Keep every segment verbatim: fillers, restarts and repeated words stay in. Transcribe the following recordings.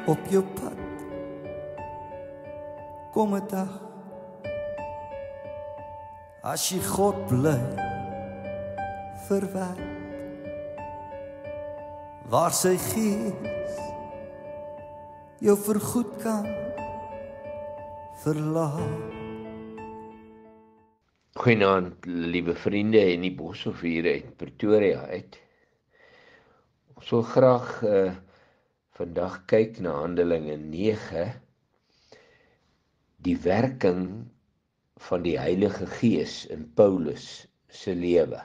op jou pad. Kom 'n dag, as jy God bly verwerk, waar sy gees jou vergoed kan verlaat. Goeienaand, liewe vriende en die Boshoff hier uit Pretoria uit. Ons wil graag uh, vandag kyk na Handelinge nege, die werking van die Heilige Gees in Paulus se lewe.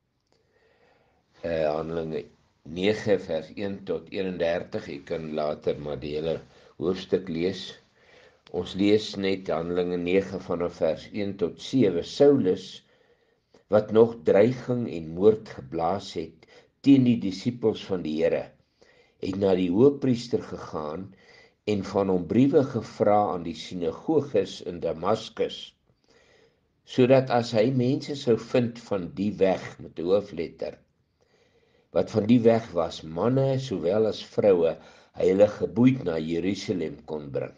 Uh, Handelinge nege vers een tot eenendertig, jy kan later maar die hele hoofstuk lees. Ons lees net Handelinge nege vanaf vers een tot sewe. Saulus, wat nog dreiging en moord geblaas het teen die disippels van die Here, het na die hoëpriester gegaan en van hom briewe gevra aan die sinagoges in Damaskus, sodat as hy mense sou vind van die weg, met 'n hoofletter, wat van die weg was, manne sowel as vroue, hy hulle geboeid na Jerusalem kon bring.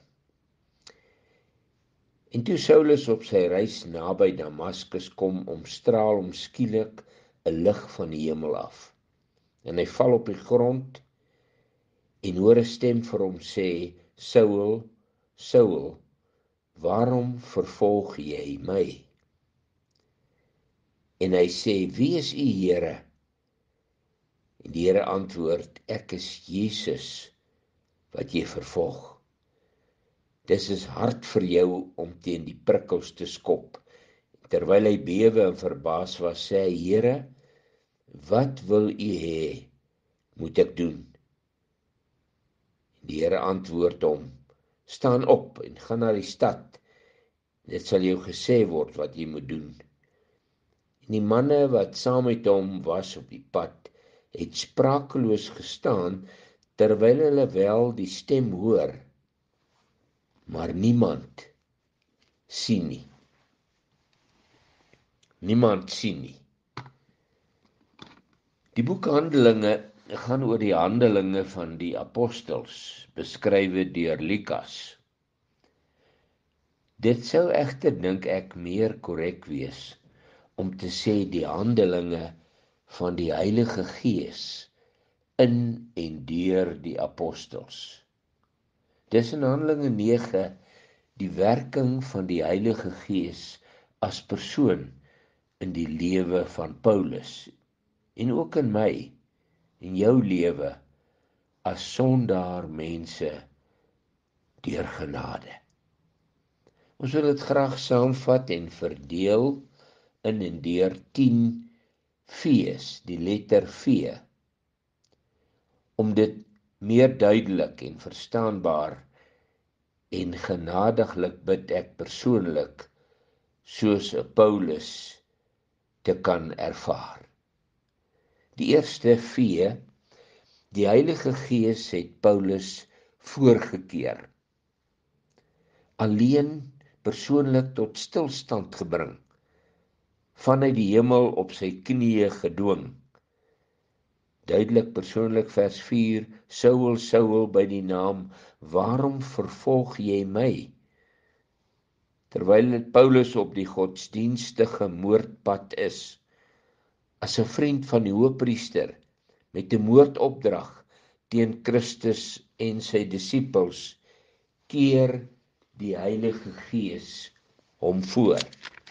En toe Saulus op sy reis naby Damaskus kom, omstraal hom skielik 'n lig van die hemel af. En hy val op die grond en hoor 'n stem vir hom sê, Saul, Saul, waarom vervolg jy my? En hy sê, wie is u, Here? En die Here antwoord, ek is Jesus wat jy vervolg. Dis is hard vir jou om teen die prikkels te skop. Terwyl hy bewe en verbaas was, sê hy, Here, wat wil u hê, moet ek doen? Die Here antwoord hom, staan op en gaan na die stad. Dit sal jou gesê word wat jy moet doen. En die manne wat saam met hom was op die pad, het sprakeloos gestaan, terwyl hulle wel die stem hoor, maar niemand sien nie. Niemand sien nie. Die boek Handelinge gaan oor die handelinge van die apostels, beskrywe deur Lukas. Dit sou egter, dink ek, meer korrek wees om te sê die handelinge van die Heilige Gees in en deur die apostels. Dis in Handelinge nege die werking van die Heilige Gees as persoon in die lewe van Paulus en ook in my en jou lewe as sondaar mense deur genade. Ons wil dit graag saamvat en verdeel in en deur tien V's, die letter V, om dit meer duidelik en verstaanbaar en genadiglik bid ek persoonlik soos 'n Paulus te kan ervaar. Die eerste V, die Heilige Gees het Paulus voorgekeer, alleen persoonlik tot stilstand gebring, vanuit die hemel op sy knieë gedwing. Duidelik persoonlik vers vier, Saul, Saul by die naam, waarom vervolg jy my? Terwyl dit Paulus op die godsdienstige moordpad is, as 'n vriend van die hoëpriester, met 'n moordopdrag teen Christus en sy disippels, keer die Heilige Gees hom voor.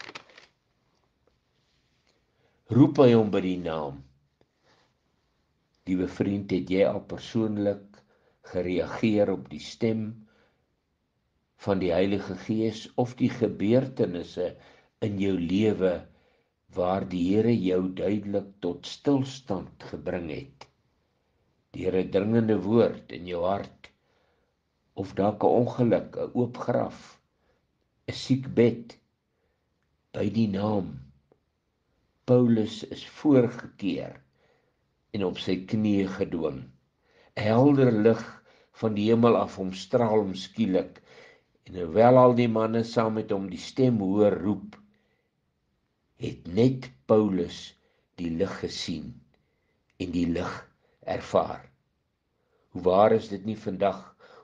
Roep hy hom by die naam. Liewe vriend, het jy al persoonlik gereageer op die stem van die Heilige Gees of die gebeurtenisse in jou lewe waar die Here jou duidelik tot stilstand gebring het, deur 'n dringende woord in jou hart, of dalk 'n ongeluk, 'n oop graf, 'n siek bed, by die naam. Paulus is voorgekeer en op sy knieë gedwing. 'n Helder lig van die hemel af omstraal hom skielik, en hoewel al die manne saam met hom die stem hoor roep, het net Paulus die lig gesien en die lig ervaar. Hoe waar is dit nie vandag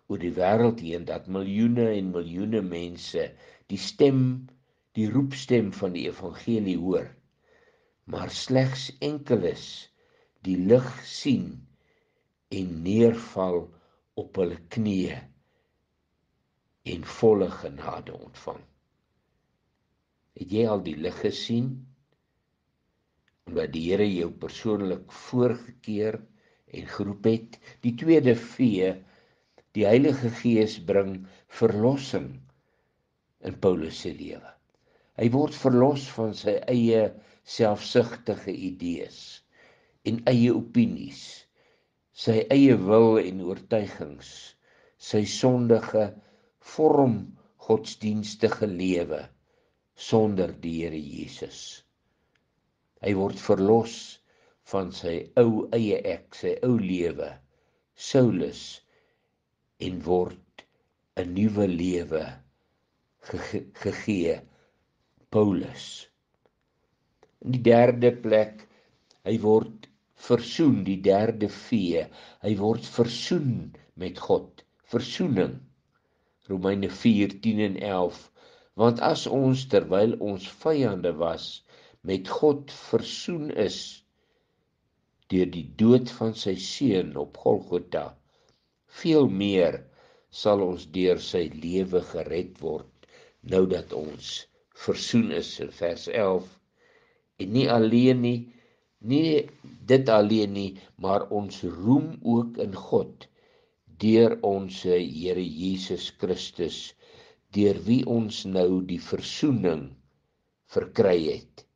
oor die wêreld heen, dat miljoene en miljoene mense die stem, die roepstem van die evangelie hoor, maar slegs enkeles die lig sien en neerval op hulle knieë en volle genade ontvang. Het jy al die lig gesien? Omdat die Here jou persoonlik voorgekeer en geroep het. Die tweede V, die Heilige Gees bring verlossing in Paulus se lewe. Hy word verlos van sy eie selfsugtige idees en eie opinies, sy eie wil en oortuigings, sy sondige vorm godsdienstige lewe sonder die Here Jesus. Hy word verlos van sy ou eie ek, sy ou lewe, Saulus, en word 'n nuwe lewe ge- gegee, Paulus. In die derde plek, hy word versoen, die derde V, hy word versoen met God, versoening. Romeine vier, tien en elf, want as ons terwyl ons vyande was, met God versoen is, deur die dood van sy seun op Golgotha, veel meer sal ons deur sy lewe gered word, nou dat ons versoen is, in vers elf, en nie alleen nie, nie dit alleen nie, maar ons roem ook in God, deur ons Here Jesus Christus, deur wie ons nou die versoening verkry het.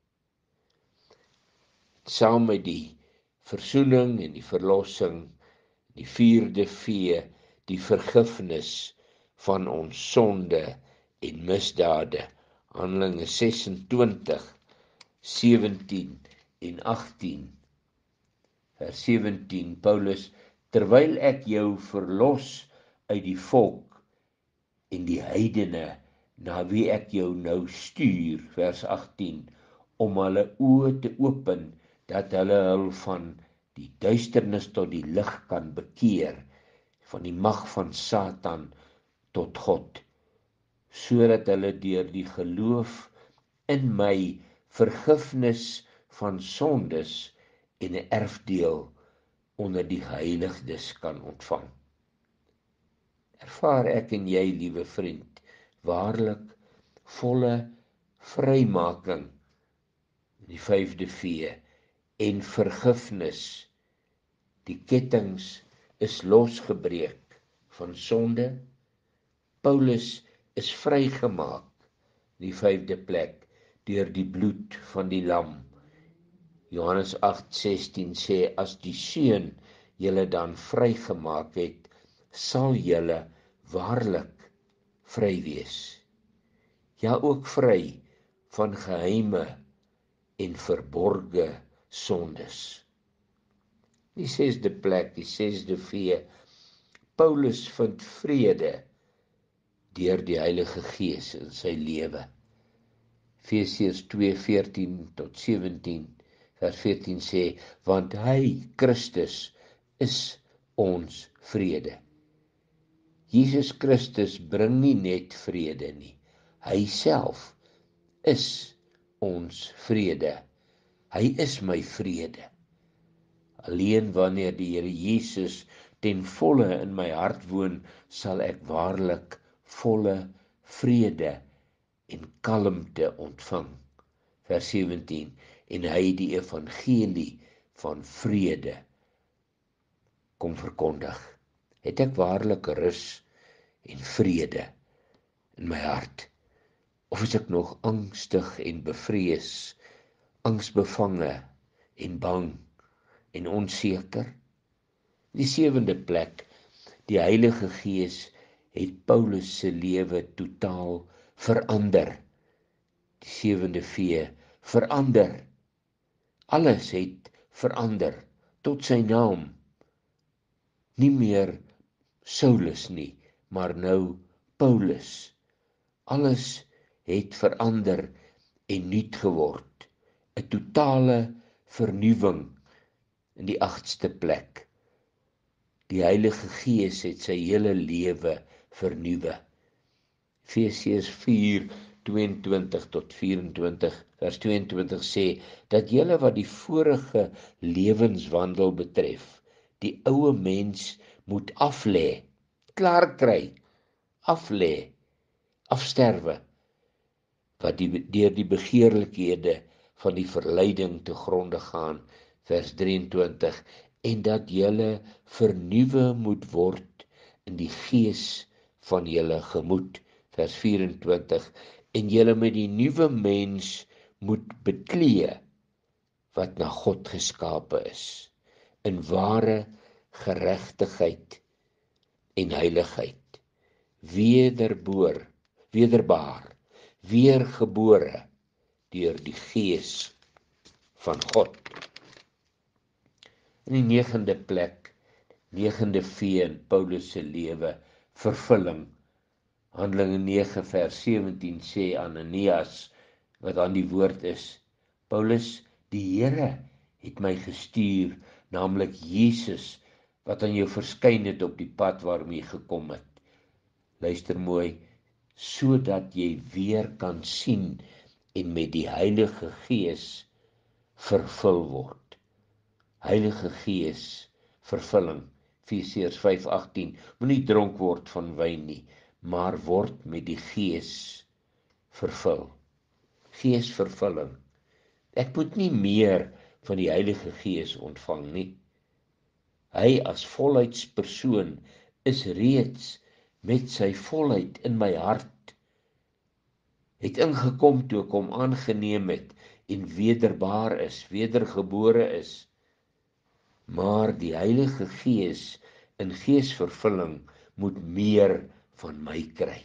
Saam met die versoening en die verlossing, die vierde V, die vergifnis van ons sonde en misdade. Handelinge sesentwintig, sewentien en agttien. Vers sewentien, Paulus, terwyl ek jou verlos uit die volk en die heidene, na wie ek jou nou stuur, vers agttien, om hulle oë te open, dat hulle hul van die duisternis tot die lig kan bekeer, van die mag van Satan tot God, sodat hulle deur die geloof in my vergifnis van sondes en 'n erfdeel onder die heiligdes kan ontvang. Ervaar ek en jy, liewe vriend, waarlik volle vrymaking, die vyfde V, en vergifnis. Die kettings is losgebreek van sonde. Paulus is vrygemaak, die vyfde plek, deur die bloed van die lam. Johannes agt sestien sê, as die Seun julle dan vrygemaak het, sal julle waarlik vry wees. Ja, ook vry van geheime en verborge sondes. Die sesde plek, die sesde V, Paulus vind vrede deur die Heilige Gees in sy lewe. Efesiërs twee, veertien tot sewentien, vers veertien sê, want hy, Christus, is ons vrede. Jesus Christus bring nie net vrede nie, hy self is ons vrede. Hy is my vrede. Alleen wanneer die Here Jesus ten volle in my hart woon, sal ek waarlik volle vrede en kalmte ontvang. Vers sewentien, en hy die evangelie van vrede kom verkondig. Het ek waarlik rus en vrede in my hart? Of is ek nog angstig en bevrees, angsbevange en bang en onseker? Die sewende plek, die Heilige Gees het Paulus se lewe totaal verander. Die sewende V, verander. Alles het verander tot sy naam. Nie meer Saulus nie, maar nou Paulus. Alles het verander en nuut geword. 'n Totale vernuwing in die agtste plek. Die Heilige Gees het sy hele lewe vernuwe. Efesiërs vier, tweeëntwintig tot vyf-en-twintig, vers tweeëntwintig sê, dat julle wat die vorige lewenswandel betref, die ouë mens moet aflê, klaar kry, aflê, afsterwe, wat die, deur die begeerlikhede van die verleiding te gronde gaan, vers drieëntwintig, en dat julle vernuwe moet word in die gees van julle gemoed, vers vyf-en-twintig, en julle met die nuwe mens moet beklee, wat na God geskape is, in ware geregtigheid en heiligheid, wederboor, wederbaar, weergebore deur die Gees van God. In die negende plek, negende vee in Paulus se lewe, vervulling. Handelinge nege vers sewentien sê Ananias, wat aan die woord is, Paulus, die Here het my gestuur, naamlik Jesus, wat aan jou verskyn het op die pad waarom jy gekom het. Luister mooi, sodat jy weer kan sien en met die Heilige Gees vervul word. Heilige Gees, vervulling, Efesiërs vyf agtien, moenie dronk word van wyn nie, maar word met die Gees vervul. Geesvervulling. Ek moet nie meer van die Heilige Gees ontvang nie. Hy as volheidspersoon is reeds met sy volheid in my hart, het ingekom toe ek hom aangeneem het en wederbaar is, wedergebore is. Maar die Heilige Gees in geesvervulling moet meer van my kry.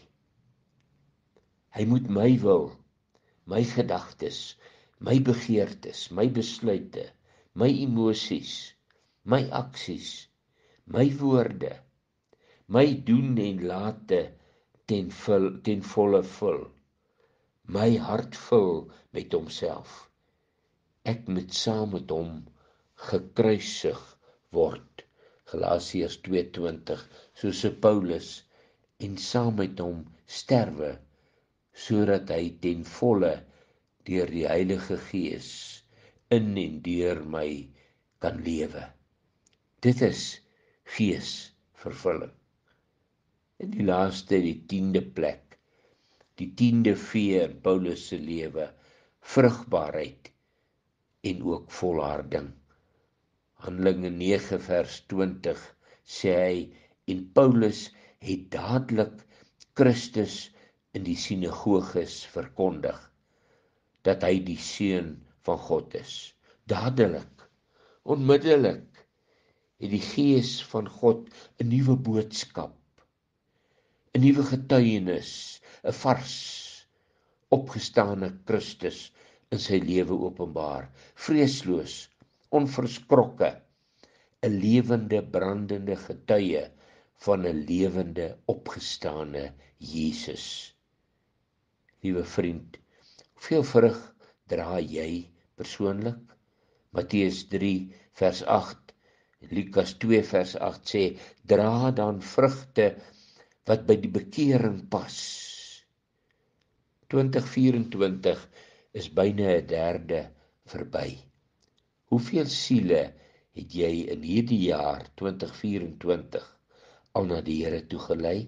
Hy moet my wil, my gedagtes, my begeertes, my besluite, my emosies, my aksies, my woorde, my doen en late ten, vul, ten volle vul, my hart vul met homself. Ek moet saam met hom gekruisig word, Galasiërs twee twintig, soos Paulus, en saam met hom sterwe, sodat hy ten volle deur die Heilige Gees in en deur my kan lewe. Dit is geesvervulling. En die laaste, die tiende plek, die tiende vee in Paulus se lewe, vrugbaarheid en ook volharding. Handelinge nege vers twintig sê hy, en Paulus het dadelik Christus in die sinagoges verkondig, dat hy die Seun van God is. Dadelik, onmiddellik, het die Gees van God 'n nuwe boodskap, 'n nuwe getuienis, 'n vars, opgestane Christus in sy lewe openbaar, vreesloos, onverskrokke, 'n lewende, brandende getuie van 'n lewende, opgestane Jesus. Liewe vriend, hoeveel vrug dra jy persoonlik? Matteus drie vers agt, Lukas twee vers agt sê, dra dan vrugte wat by die bekering pas. twintig vyf-en-twintig is byna 'n derde verby. Hoeveel siele het jy in hierdie jaar twintig vyf-en-twintig al na die Here toegelei?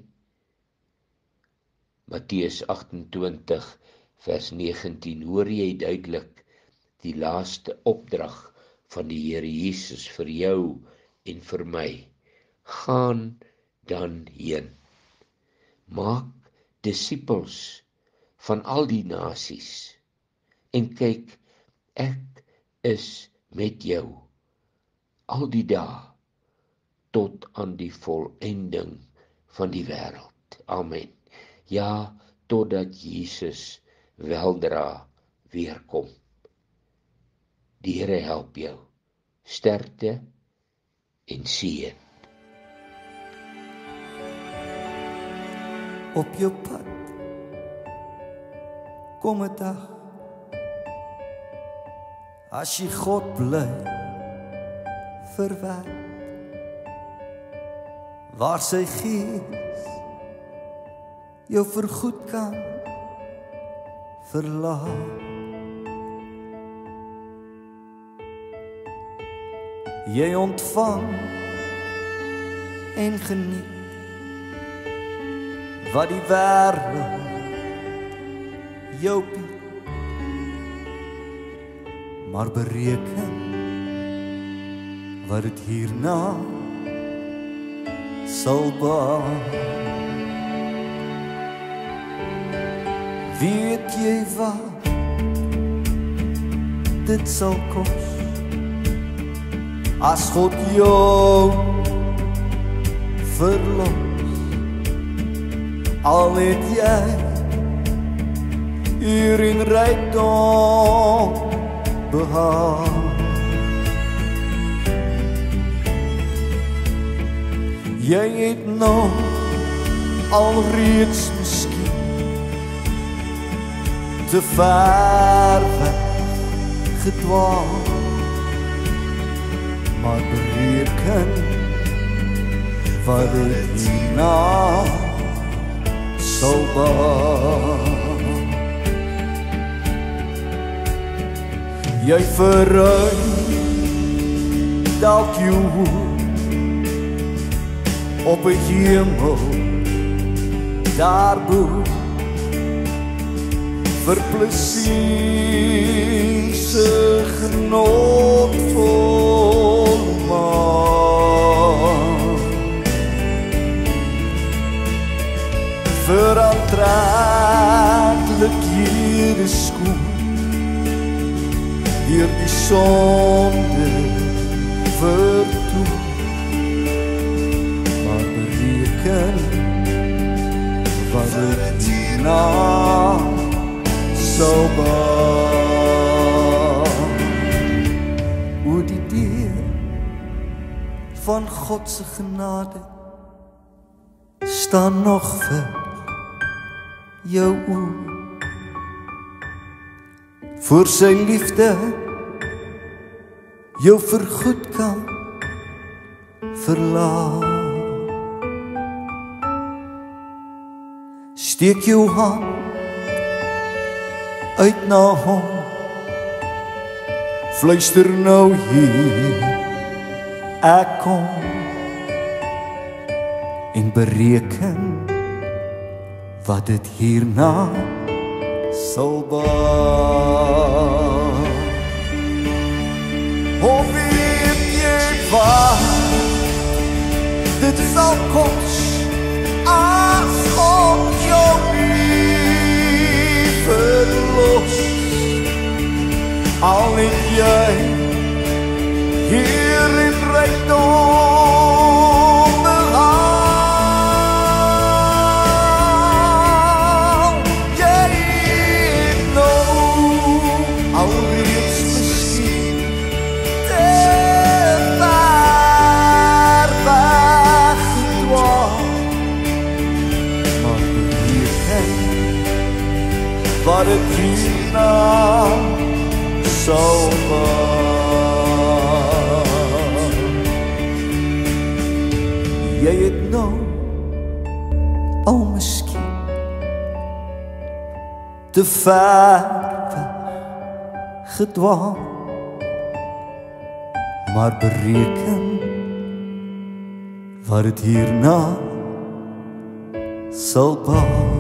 Matteus agt-en-twintig vers negentien, hoor jy duidelik die laaste opdrag van die Here Jesus vir jou en vir my. Gaan dan heen. Maak disippels van al die nasies. En kyk, ek is met jou al die dae tot aan die volending van die wêreld. Amen. Ja, totdat Jesus weldra weer kom. Die Here help jou. Sterkte en seën. Op jou pad kom 'n dag, as jy God bly verwerk, waar sy gees jou vergoed kan verlaat. Jy ontvang en geniet wat die wêreld jou bied, maar bereken wat dit hierna sal baat. Weet jy wat dit sal kos as God jou verlos? Al het jy hier in rykdom behaal, jy het nog alreeds miskien te ver weg gedwaal, maar bereken wat dit hierna sal baat. Jy verruim dalk jou op 'n hemel daarbo vir plesier se genotvol maak, vir aantreklikhede skoon deur die sonde vertoon, maar bereken wat dit hierna sal baat. Hoe die deur van God se genade staan nog vir jou oor, voor sy liefde jou vergoed kan verlaat. Steek jou hand uit na hom, fluister nou hier, ek kom, en bereken wat dit hierna sal baat. Of weet jy wat dit sal kos as God jou lief verlos? Al het jy hier in rykdom behaal, jy het nou alreeds miskien te ver weg gedwaal, maar bereken wat het hierna sal baat. Jy het nou al miskien te ver weg gedwaal, maar bereken wat het hierna sal baat.